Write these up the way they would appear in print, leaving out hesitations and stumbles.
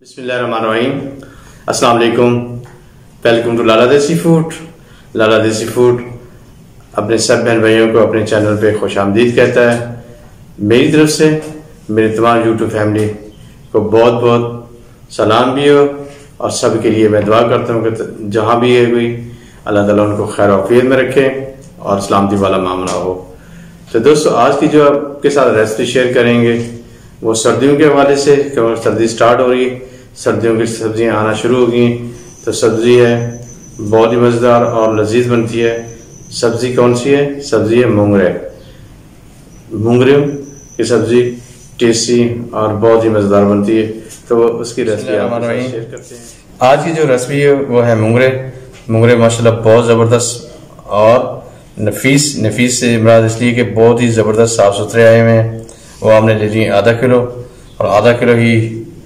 बिस्मिल्लाहिर्रहमानिर्रहीम। अस्सलाम वालेकुम। वेलकम टू लाला देसी फूड। लाला देसी फूड अपने सब बहन भाइयों को अपने चैनल पे खुश आमदीद कहता है। मेरी तरफ से मेरे तमाम यूट्यूब फैमिली को बहुत बहुत सलाम भी हो और सब के लिए मैं दुआ करता हूँ कि जहाँ भी है कोई अल्लाह ताला उनको खैर औफियत में रखे और सलामती वाला मामला हो। तो दोस्तों, आज की जो आपके साथ रेसिपी शेयर करेंगे वो सर्दियों के हवाले से, क्योंकि सर्दी स्टार्ट हो रही, सर्दियों की सब्जियां आना शुरू हो गई। तो सब्जी है बहुत ही मज़ेदार और लजीज बनती है। सब्जी कौन सी है? सब्जी है मूंगरे। मूंगरे की सब्जी टेस्टी और बहुत ही मज़ेदार बनती है। तो उसकी रेसिपी आप शेयर करते हैं। आज की जो रेसिपी है वो है मूंगरे। मूंगरे माशाल्लाह बहुत ज़बरदस्त और नफीस से मुराद इसलिए कि बहुत ही ज़बरदस्त साफ़ सुथरे आए हुए हैं। वो हमने ले लिए आधा किलो और आधा किलो ही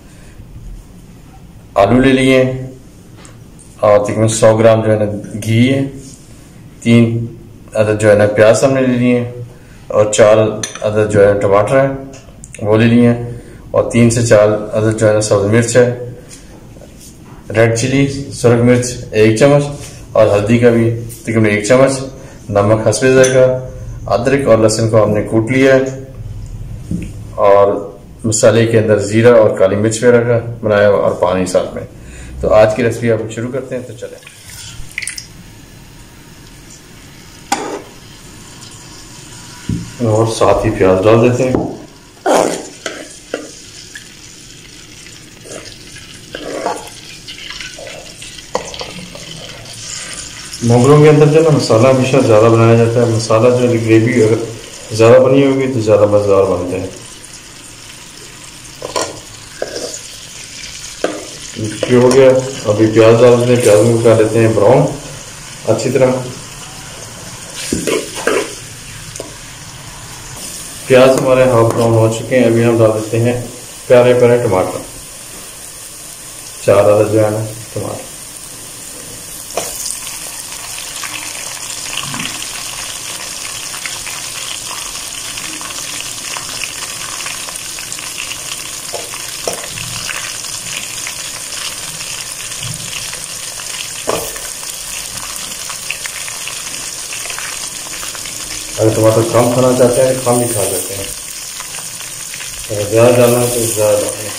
आलू ले लिए और तकरीबन 100 ग्राम जो है ना घी है। 3 अदद जो है ना प्याज हमने ले लिए और 4 अदद जो है टमाटर है वो ले लिए और 3 से 4 अदद जो है ना सब्ज़ मिर्च है, रेड चिली सुरख मिर्च 1 चम्मच और हल्दी का भी तकरीबन 1 चम्मच, नमक हस्बे ज़ायक़ा। अदरक और लहसुन को हमने कूट लिया है और मसाले के अंदर जीरा और काली मिर्च पे रखा बनाया और पानी साथ में। तो आज की रेसिपी आप शुरू करते हैं। तो चलें, और साथ ही प्याज डाल देते हैं। मोगरों के अंदर जो ना मसाला हमेशा ज़्यादा बनाया जाता है। मसाला जो ग्रेवी अगर ज़्यादा बनी होगी तो ज़्यादा मज़ेदार बनते हैं। हो गया, अभी प्याज डाल देते हैं। प्याज को कर लेते हैं ब्राउन अच्छी तरह। प्याज हमारे हाफ ब्राउन हो चुके हैं। अभी हम डाल देते हैं प्यारे प्यारे टमाटर, 4 अदद जो है ना टमाटर। अगर टमाटर कम खाना चाहते हैं तो कम भी खा सकते हैं, अगर ज़्यादा डालना है तो ज़्यादा डालें।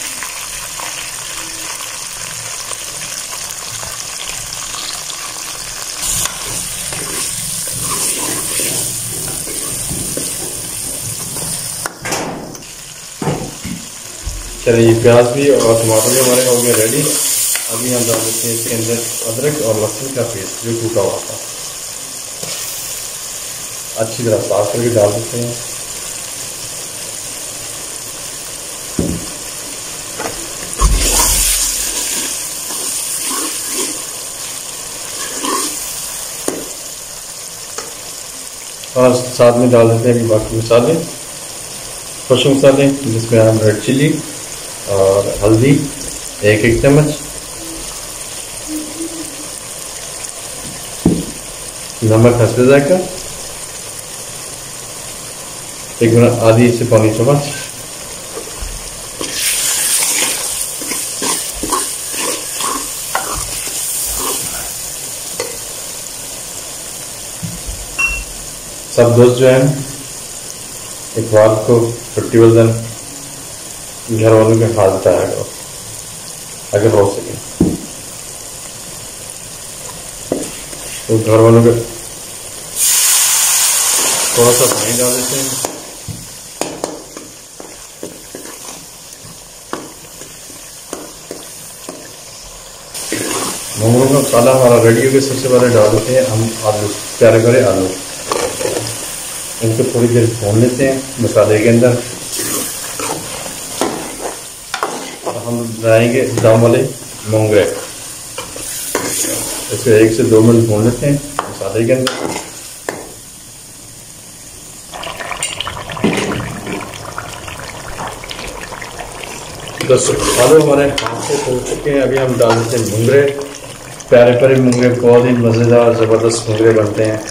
चलिए, ये प्याज भी और टमाटर भी हमारे हो गए रेडी। अभी हम डाल देते हैं इसके अंदर अदरक और लहसुन का पेस्ट जो टूटा हुआ था, अच्छी तरह साफ करके डाल देते हैं। और साथ में डाल देते हैं बाकी मसाले, खुश मसाले, जिसमें हम रेड चिली और हल्दी 1 चम्मच, नमक हस्बे ज़ायक़ा आधी से पौनी चम्मच, सब दोस्त जो है एक बात को 50% घर वालों के हाथ बताया करो अगर हो सके तो। घर वालों के थोड़ा सा पानी डाल देते हैं। मूंगरों का मसाला हमारा रेडी हो गया। सबसे पहले डाल देते हैं हम आलू, प्यारे प्यारे आलू। इनको थोड़ी देर भून लेते हैं मसाले के अंदर। और हम बनाएंगे दम वाले मूंगरे। इसे 1 से 2 मिनट भून लेते हैं मसाले के अंदर। आलू हमारे हाथ से हो चुके हैं। अभी हम डाल देते हैं मूंगरे, प्यारे प्यारे मूंगरे। बहुत ही मज़ेदार ज़बरदस्त मूंगरे बनते हैं।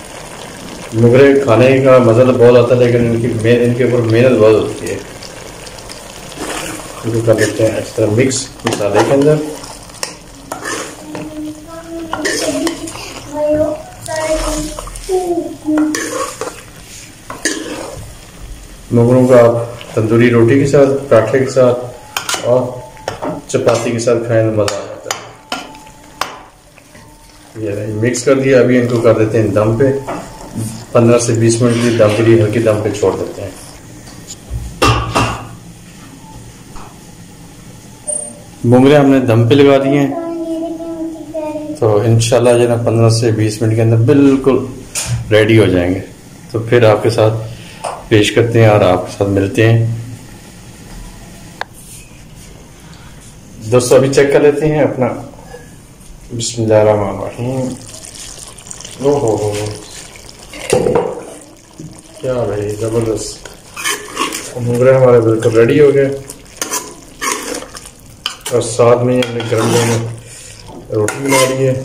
मूंगरे खाने का मज़ा तो बहुत आता है, लेकिन इनके ऊपर मेहनत बहुत होती है। इनको कर लेते हैं इस तरह मिक्स मसाले के अंदर। मोगरों का आप तंदूरी रोटी के साथ, पराठे के साथ और चपाती के साथ खाएं तो मज़ा आ जाता है। ये मिक्स कर दिया। अभी इनको कर देते हैं दम पे, 15 से 20 मिनट के लिए दम के लिए हल्के दम पे छोड़ देते हैं। मोंगरे हमने दम पे लगा दिए हैं, तो इंशाल्लाह जो ना 15 से 20 मिनट के अंदर बिल्कुल रेडी हो जाएंगे। तो फिर आपके साथ पेश करते हैं और आपके साथ मिलते हैं। दोस्तों अभी चेक कर लेते हैं अपना। बिस्मिल्लाहिर्रहमानिर्रहीम। ओहो हो क्या भाई जबरदस्त। मोगरे हमारे बिल्कुल रेडी हो गए और साथ में हमने गर्म गर्म रोटी बना ली है।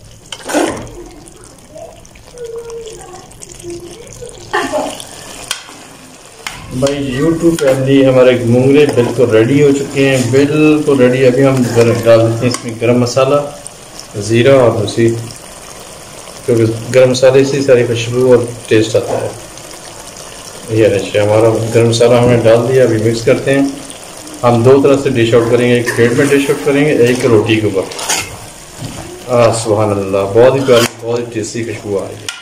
भाई यूट्यूब फैमिली, हमारे मोंगरे बिल्कुल रेडी हो चुके हैं, बिल्कुल रेडी। अभी हम डाल देते हैं इसमें गरम मसाला, ज़ीरा और दूसरी, क्योंकि गरम मसाले से सारी खुशबू और टेस्ट आता है। ये रहे हमारा गरम मसाला हमने डाल दिया। अभी मिक्स करते हैं। हम दो तरह से डिश आउट करेंगे, एक प्लेट में डिश आउट करेंगे, एक रोटी के ऊपर। सुभान अल्लाह, बहुत ही प्यारी, बहुत ही टेस्टी खुशबू आ रही है।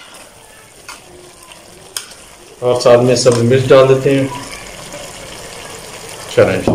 और साथ में सब मिर्च डाल देते हैं। चलें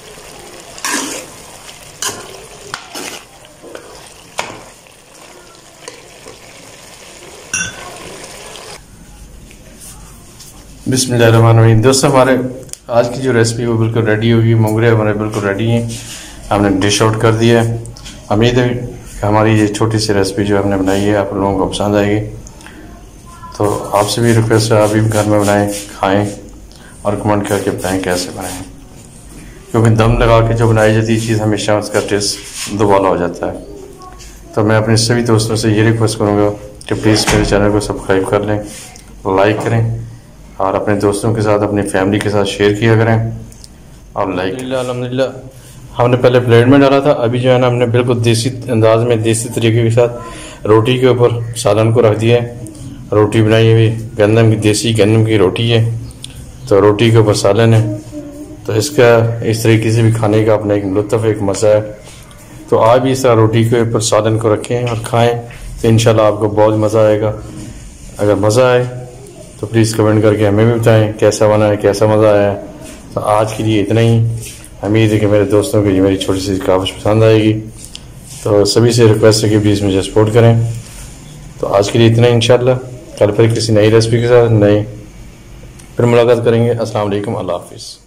बिस्मिल्लाहिर्रहमानिर्रहीम। दोस्तों हमारे आज की जो रेसिपी वो बिल्कुल रेडी होगी। मोंगरे हमारे बिल्कुल रेडी हैं, हमने डिश आउट कर दिया है। उम्मीद है कि हमारी ये छोटी सी रेसिपी जो हमने बनाई है आप लोगों को पसंद आएगी। तो आपसे भी रिक्वेस्ट है, आप भी घर में बनाएं, खाएं और कमेंट करके बताएं कैसे बनाएं, क्योंकि दम लगा के जो बनाई जाती है चीज़ हमेशा उसका टेस्ट दोबारा हो जाता है। तो मैं अपने सभी दोस्तों से ये रिक्वेस्ट करूँगा कि प्लीज़ मेरे चैनल को सब्सक्राइब कर लें, लाइक करें और अपने दोस्तों के साथ, अपनी फैमिली के साथ शेयर किया करें और लाइक। अल्हम्दुलिल्लाह हमने पहले प्लेट में डाला था, अभी जो है ना हमने बिल्कुल देसी अंदाज में, देसी तरीके के साथ रोटी के ऊपर सालन को रख दिया है। रोटी बनाई हुई गंदम की, देसी गंदम की रोटी है, तो रोटी के ऊपर सालन है। तो इसका इस तरीके से भी खाने का अपना एक लुत्फ़, एक मज़ा है। तो आप भी इस तरह रोटी के ऊपर सालन को रखें और खाएं, तो इंशाल्लाह आपको बहुत मज़ा आएगा। अगर मज़ा आए तो प्लीज़ कमेंट करके हमें भी बताएं कैसा बना है, कैसा मज़ा आया है। तो आज के लिए इतना ही। उम्मीद है कि मेरे दोस्तों को ये मेरी छोटी सी काफ़ी पसंद आएगी। तो सभी से रिक्वेस्ट है कि प्लीज़ मुझे सपोर्ट करें। तो आज के लिए इतना ही। इंशाल्लाह कल फिर किसी नई रेसिपी के साथ नई फिर मुलाकात करेंगे। अस्सलाम वालेकुम, अल्लाह हाफिज़।